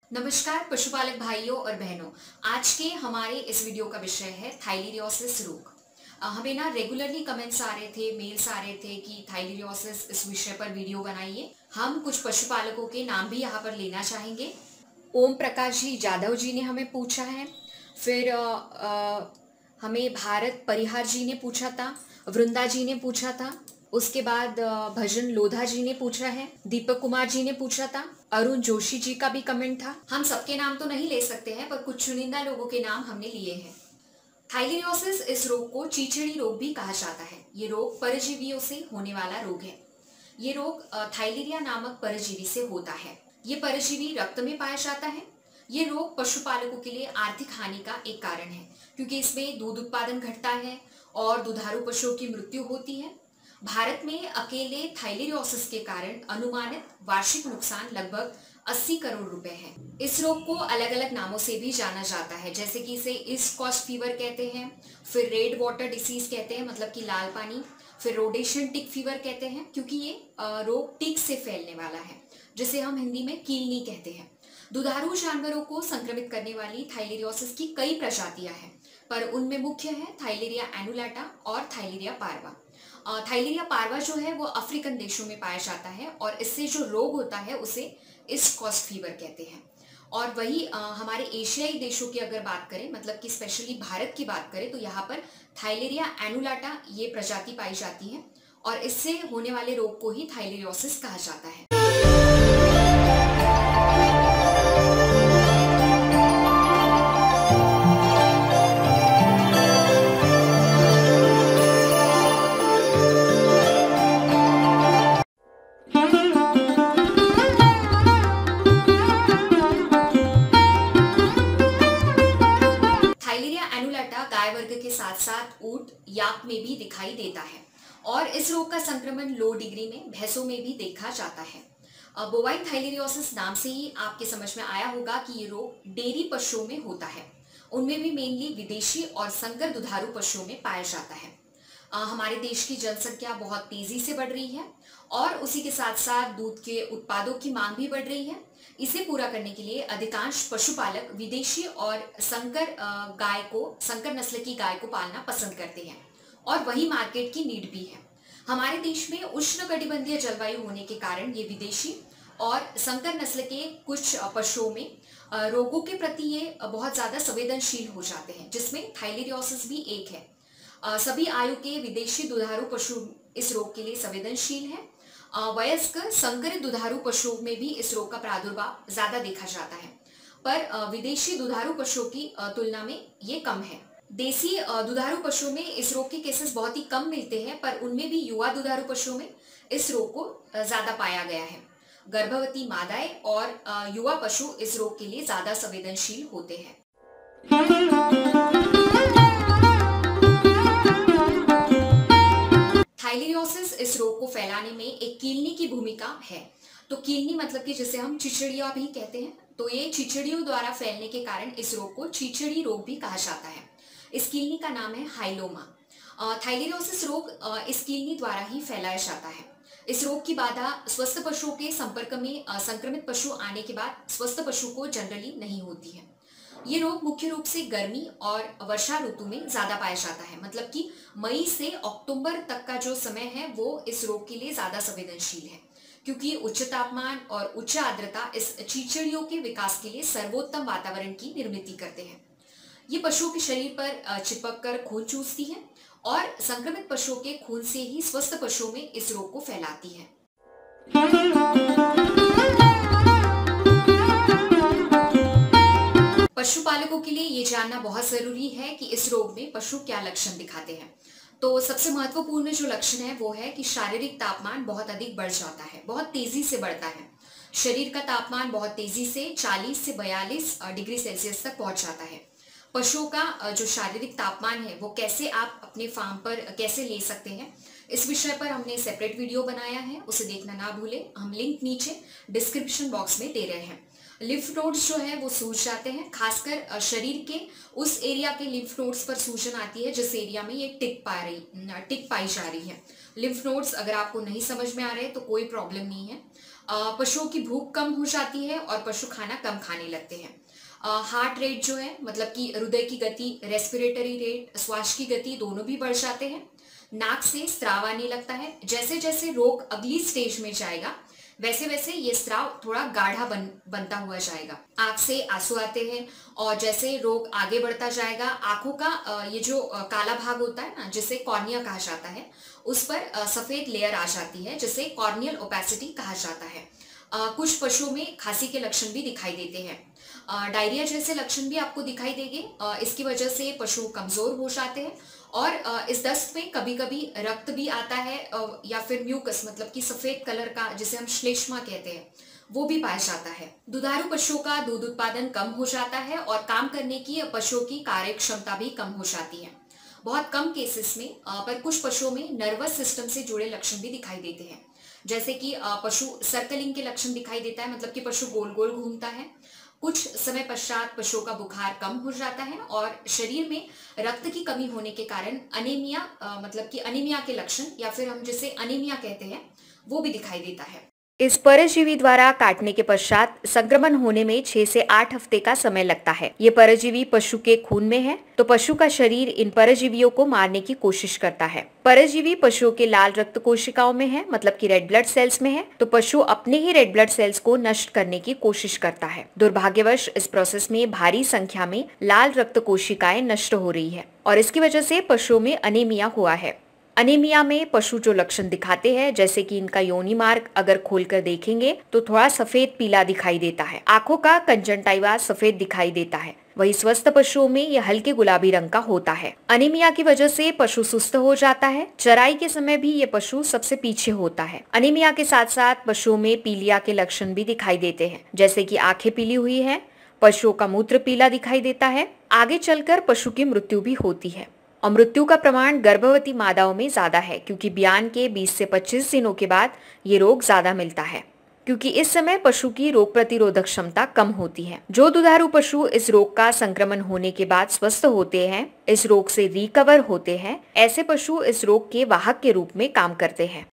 नमस्कार पशुपालक भाइयों और बहनों। आज के हमारे इस वीडियो का विषय है थाइलीरियोसिस रोग। हमें ना रेगुलरली कमेंट्स आ रहे थे, मेल्स आ रहे थे कि थाइलीरियोसिस इस विषय पर वीडियो बनाइए। हम कुछ पशुपालकों के नाम भी यहाँ पर लेना चाहेंगे। ओम प्रकाश जी जाधव जी ने हमें पूछा है। फिर हमें भारत परिहार जी ने पूछा था, वृंदा जी ने पूछा था। उसके बाद भजन लोधा जी ने पूछा है, दीपक कुमार जी ने पूछा था, अरुण जोशी जी का भी कमेंट था। हम सबके नाम तो नहीं ले सकते हैं, पर कुछ चुनिंदा लोगों के नाम हमने लिए हैं। थाइलीरियोसिस इस रोग को चीचड़ी रोग भी कहा जाता है। ये रोग परजीवियों से होने वाला रोग है। ये रोग थाइलीरिया नामक परजीवी से होता है। ये परजीवी रक्त में पाया जाता है। ये रोग पशुपालकों के लिए आर्थिक हानि का एक कारण है, क्योंकि इसमें दूध उत्पादन घटता है और दुधारू पशुओं की मृत्यु होती है। भारत में अकेले थाइलीरियोसिस के कारण अनुमानित वार्षिक नुकसान लगभग 80 करोड़ रुपए है। इस रोग को अलग अलग नामों से भी जाना जाता है, जैसे कि इसे ईस्ट कोस्ट फीवर कहते हैं, फिर रेड वाटर डिसीज कहते हैं, मतलब कि लाल पानी, फिर रोडेशियन टिक फीवर कहते हैं, क्योंकि ये रोग टिक से फैलने वाला है, जिसे हम हिंदी में कीलनी कहते हैं। दुधारू जानवरों को संक्रमित करने वाली थाइलीरियोसिस की कई प्रजातियां हैं, पर उनमें मुख्य है थाइलीरिया एनुलाटा और थाइलीरिया पार्वा। थाइलीरिया पार्वा जो है वो अफ्रीकन देशों में पाया जाता है और इससे जो रोग होता है उसे ईस्ट कोस्ट फीवर कहते हैं। और वही हमारे एशियाई देशों की अगर बात करें, मतलब कि स्पेशली भारत की बात करें, तो यहाँ पर थाइलीरिया एनुलाटा ये प्रजाति पाई जाती है और इससे होने वाले रोग को ही थाइलीरियोसिस कहा जाता है। थाइलीरिया एनुलाटा गाय वर्ग के साथ साथ ऊंट, याक में भी दिखाई देता है और इस रोग का संक्रमण लो डिग्री में भैंसों में भी देखा जाता है। बोवाइन थाइलीरियोसिस नाम से ही आपके समझ में आया होगा कि ये रोग डेयरी पशुओं में होता है। उनमें भी मेनली विदेशी और संकर दुधारू पशुओं में पाया जाता है। हमारे देश की जनसंख्या बहुत तेजी से बढ़ रही है और उसी के साथ साथ दूध के उत्पादों की मांग भी बढ़ रही है। इसे पूरा करने के लिए अधिकांश पशुपालक विदेशी और संकर नस्ल की गाय को पालना पसंद करते हैं और वही मार्केट की नीड भी है। हमारे देश में उष्णकटिबंधीय जलवायु होने के कारण ये विदेशी और संकर नस्ल के कुछ पशुओं में रोगों के प्रति ये बहुत ज्यादा संवेदनशील हो जाते हैं, जिसमें थाइलीरियोसिस भी एक है। सभी आयु के विदेशी दुधारू पशु इस रोग के लिए संवेदनशील है। वयस्क संकरित दुधारू पशुओं में भी इस रोग का प्रादुर्भाव ज्यादा देखा जाता है, पर विदेशी दुधारू पशुओं की तुलना में ये कम है। देसी दुधारू पशुओं में इस रोग के केसेस बहुत ही कम मिलते हैं, पर उनमें भी युवा दुधारू पशुओं में इस रोग को ज्यादा पाया गया है। गर्भवती मादाएं और युवा पशु इस रोग के लिए ज्यादा संवेदनशील होते हैं। थाइलीरियोसिस इस रोग को फैलाने में एक कीलनी की भूमिका है। तो कीलनी मतलब कि जिसे हम चिचड़िया भी कहते हैं, तो ये चिचड़ियों द्वारा फैलने के कारण इस रोग को चिचड़ी रोग भी कहा जाता है। इस कीलनी का नाम है हाइलोमा। थाइलीरियोसिस रोग इस कीलनी द्वारा ही फैलाया जाता है। इस रोग की बाधा स्वस्थ पशुओं के संपर्क में संक्रमित पशु आने के बाद स्वस्थ पशु को जनरली नहीं होती है। ये रोग मुख्य रूप से गर्मी और वर्षा ऋतु में ज्यादा पाया जाता है, मतलब कि मई से अक्टूबर तक का जो समय है वो इस रोग के लिए ज्यादा संवेदनशील है, क्योंकि उच्च तापमान और उच्च आर्द्रता इस चीचड़ियों के विकास के लिए सर्वोत्तम वातावरण की निर्मित करते हैं। ये पशुओं के शरीर पर चिपक कर खून चूसती है और संक्रमित पशुओं के खून से ही स्वस्थ पशुओं में इस रोग को फैलाती है। पशुपालकों के लिए ये जानना बहुत जरूरी है कि इस रोग में पशु क्या लक्षण दिखाते हैं। तो सबसे महत्वपूर्ण जो लक्षण है वो है कि शारीरिक तापमान बहुत अधिक बढ़ जाता है, बहुत तेजी से बढ़ता है। शरीर का तापमान बहुत तेजी से 40 से 42 डिग्री सेल्सियस तक पहुंच जाता है। पशुओं का जो शारीरिक तापमान है वो कैसे आप अपने फार्म पर कैसे ले सकते हैं, इस विषय पर हमने सेपरेट वीडियो बनाया है, उसे देखना ना भूलें। हम लिंक नीचे डिस्क्रिप्शन बॉक्स में दे रहे हैं। लिम्फ नोड्स जो है वो सूज जाते हैं, खासकर शरीर के उस एरिया के लिम्फ नोड्स पर सूजन आती है जिस एरिया में ये टिक पाई जा रही है। लिम्फ नोड्स अगर आपको नहीं समझ में आ रहे तो कोई प्रॉब्लम नहीं है। पशुओं की भूख कम हो जाती है और पशु खाना कम खाने लगते हैं। हार्ट रेट जो है, मतलब कि हृदय की गति, रेस्पिरेटरी रेट, श्वास की गति दोनों भी बढ़ जाते हैं। नाक से स्राव आने लगता है। जैसे जैसे रोग अगली स्टेज में जाएगा वैसे वैसे ये स्राव थोड़ा गाढ़ा बनता हुआ जाएगा। आंख से आंसू आते हैं और जैसे रोग आगे बढ़ता जाएगा आंखों का ये जो काला भाग होता है ना, जिसे कॉर्निया कहा जाता है, उस पर सफेद लेयर आ जाती है जिसे कॉर्नियल ओपेसिटी कहा जाता है। कुछ पशुओं में खांसी के लक्षण भी दिखाई देते हैं। डायरिया जैसे लक्षण भी आपको दिखाई देंगे। इसकी वजह से पशु कमजोर हो जाते हैं और इस दस्त में कभी कभी रक्त भी आता है या फिर म्यूकस, मतलब कि सफेद कलर का, जिसे हम श्लेष्मा कहते हैं, वो भी पाया जाता है। दुधारू पशुओं का दूध उत्पादन कम हो जाता है और काम करने की पशुओं की कार्य क्षमता भी कम हो जाती है। बहुत कम केसेस में पर कुछ पशुओं में नर्वस सिस्टम से जुड़े लक्षण भी दिखाई देते हैं, जैसे कि पशु सर्कलिंग के लक्षण दिखाई देता है, मतलब कि पशु गोल गोल घूमता है। कुछ समय पश्चात पशुओं का बुखार कम हो जाता है और शरीर में रक्त की कमी होने के कारण अनीमिया, मतलब कि अनीमिया के लक्षण या फिर हम जिसे अनीमिया कहते हैं, वो भी दिखाई देता है। इस परजीवी द्वारा काटने के पश्चात संक्रमण होने में 6 से 8 हफ्ते का समय लगता है। ये परजीवी पशु के खून में है तो पशु का शरीर इन परजीवियों को मारने की कोशिश करता है। परजीवी पशुओं के लाल रक्त कोशिकाओं में है, मतलब कि रेड ब्लड सेल्स में है, तो पशु अपने ही रेड ब्लड सेल्स को नष्ट करने की कोशिश करता है। दुर्भाग्यवश इस प्रोसेस में भारी संख्या में लाल रक्त कोशिकाएं नष्ट हो रही है और इसकी वजह से पशुओं में अनीमिया हुआ है। अनीमिया में पशु जो लक्षण दिखाते हैं, जैसे कि इनका योनि मार्ग अगर खोलकर देखेंगे तो थोड़ा सफेद पीला दिखाई देता है। आंखों का कंजंक्टिवा सफेद दिखाई देता है। वही स्वस्थ पशुओं में यह हल्के गुलाबी रंग का होता है। अनीमिया की वजह से पशु सुस्त हो जाता है। चराई के समय भी ये पशु सबसे पीछे होता है। अनीमिया के साथ साथ पशुओं में पीलिया के लक्षण भी दिखाई देते हैं, जैसे कि आंखें पीली हुई है, पशुओं का मूत्र पीला दिखाई देता है। आगे चलकर पशु की मृत्यु भी होती है और मृत्यु का प्रमाण गर्भवती मादाओं में ज्यादा है, क्योंकि ब्यान के 20 से 25 दिनों के बाद ये रोग ज्यादा मिलता है, क्योंकि इस समय पशु की रोग प्रतिरोधक क्षमता कम होती है। जो दुधारू पशु इस रोग का संक्रमण होने के बाद स्वस्थ होते हैं, इस रोग से रिकवर होते हैं, ऐसे पशु इस रोग के वाहक के रूप में काम करते हैं।